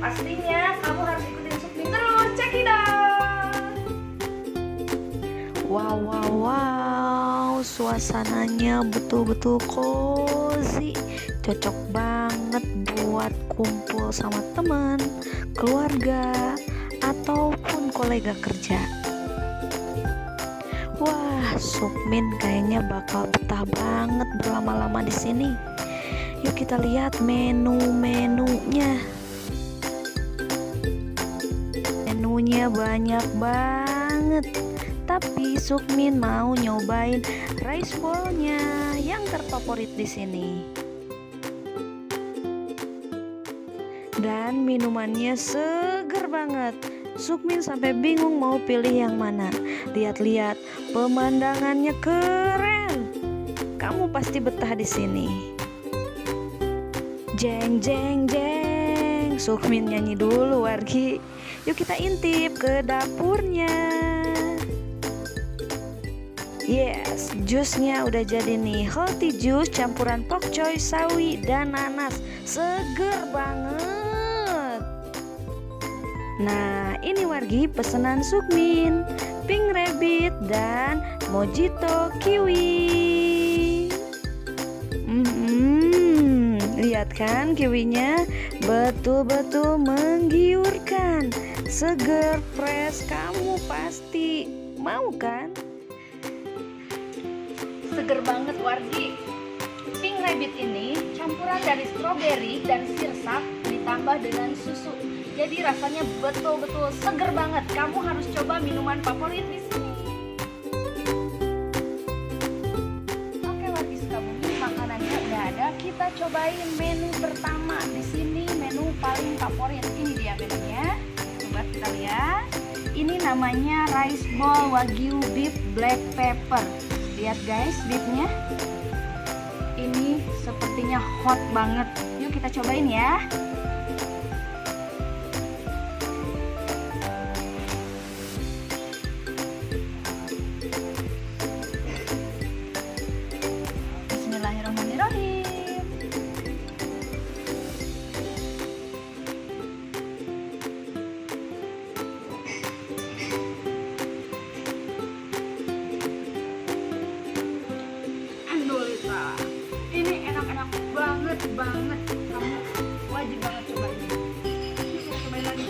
Pastinya kamu harus ikutin Sukmin terus. Check it out. Wow, wow, wow, suasananya betul-betul cozy. Cocok banget buat kumpul sama teman, keluarga, ataupun kolega kerja. Wah, Sukmin kayaknya bakal betah banget berlama-lama di sini. Yuk kita lihat menu-menunya. Menunya banyak banget. Tapi Sukmin mau nyobain rice bowl-nya yang terfavorit di sini. Dan minumannya seger banget. Sukmin sampai bingung mau pilih yang mana. Lihat-lihat, pemandangannya keren. Kamu pasti betah di sini. Jeng jeng jeng. Sukmin nyanyi dulu, wargi. Yuk kita intip ke dapurnya. Yes, jusnya udah jadi nih. Healthy juice campuran pokcoy, sawi, dan nanas. Seger banget. Nah, ini wargi pesanan Sukmin, pink rabbit dan mojito kiwi. Lihat kan kiwinya, betul-betul menggiurkan. Seger, fresh, kamu pasti mau kan? Seger banget wargi. Pink rabbit ini campuran dari stroberi dan sirsap ditambah dengan susu. Jadi rasanya betul-betul seger banget. Kamu harus coba minuman favorit di sini. Oke wargi Sukabumi, makanannya udah ada. Kita cobain menu pertama di sini, menu paling favorit. Ini dia menunya. Coba kita lihat. Ini namanya rice bowl wagyu beef black pepper. Lihat guys, beefnya. Ini sepertinya hot banget. Yuk kita cobain ya. Bismillahirrahmanirrahim. Ini enak-enak banget. Kamu wajib banget cobain. Kita cobain lagi.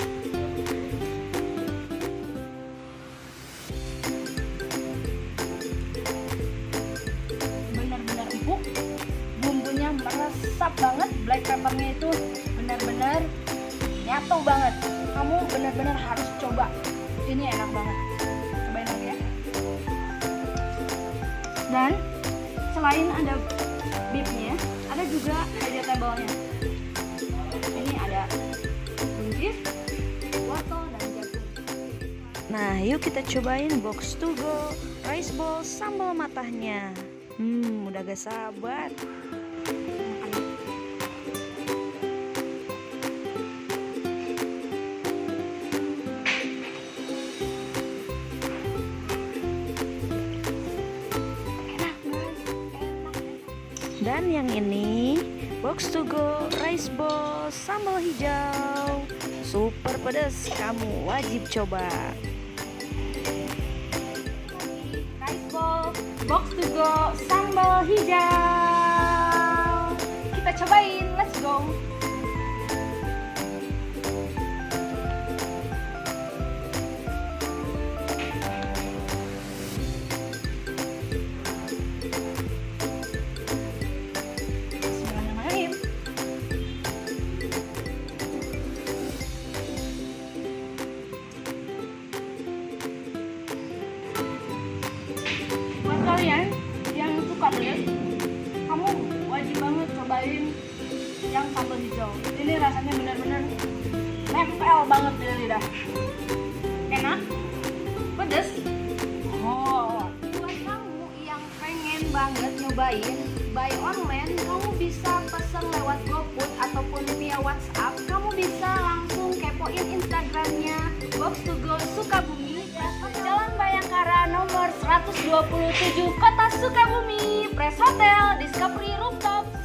Benar-benar empuk. Bumbunya meresap banget. Black peppernya itu benar-benar nyatu banget. Kamu benar-benar harus coba. Ini enak banget. Cobain lagi ya. Dan selain ada beefnya, ada juga vegetable-nya. Ini ada buncis, wortel, dan jagung. Nah, yuk kita cobain box to go rice bowl sambal matahnya. Udah gak sabar. Dan yang ini box to go rice bowl sambal hijau. Super pedas, kamu wajib coba. Rice bowl, box to go sambal hijau. Kita cobain, let's go. Kalian yang suka pedas, kamu wajib banget cobain yang sambal hijau. Ini rasanya benar-benar nempel banget di lidah. Enak, pedas. Buat kamu yang pengen banget nyobain buy online, kamu bisa pesan lewat GoFood ataupun via WhatsApp. Kamu bisa langsung kepoin Instagramnya Box to Go Sukabumi. Jalan Bayangkara nomor 127 Kota Sukabumi, Press Hotel, Discovery Rooftop.